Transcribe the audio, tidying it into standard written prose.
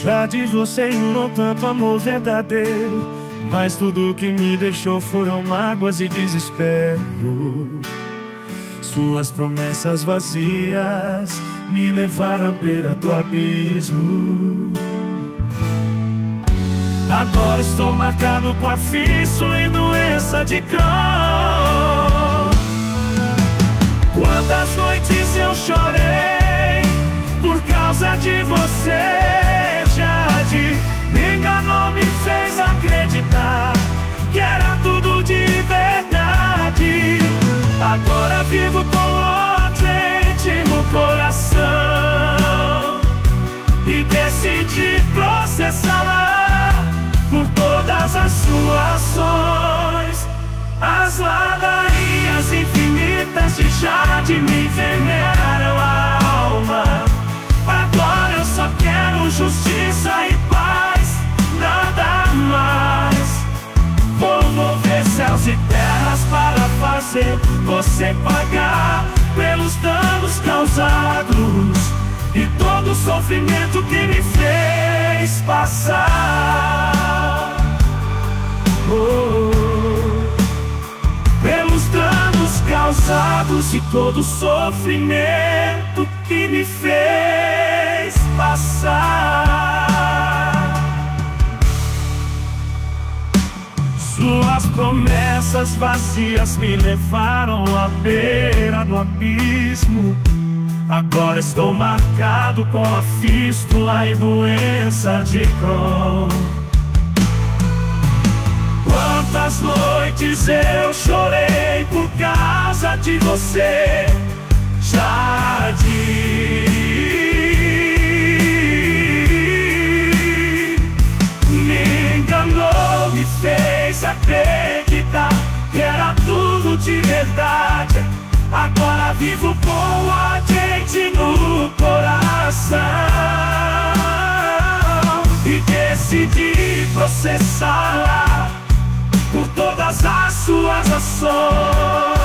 Já de você não tanto amor verdadeiro, mas tudo que me deixou foram mágoas e desespero. Suas promessas vazias me levaram à beira do abismo. Agora estou marcado com a fístula e doença de Crohn. Quantas noites eu chorei por causa de você. Jade me enganou, me fez acreditar que era tudo de verdade. Agora vivo com outro íntimo coração e decidi processá-la por todas as suas ações. As ladarias infinitas de Jade me envenenaram a alma. Agora eu só quero justiça e paz, nada mais. Vou mover céus e terras para fazer você pagar pelos danos causados e todo o sofrimento que me fez passar. Pelos danos causados e todo o sofrimento que me fez passar. Suas promessas vazias me levaram à beira do abismo. Agora estou marcado com a fístula e doença de Crohn. Quantas noites eu chorei por causa de você, Jade. Me enganou, me fez acreditar que era tudo de verdade. Agora vivo com a gente no coração e decidi processá-la por todas as suas ações.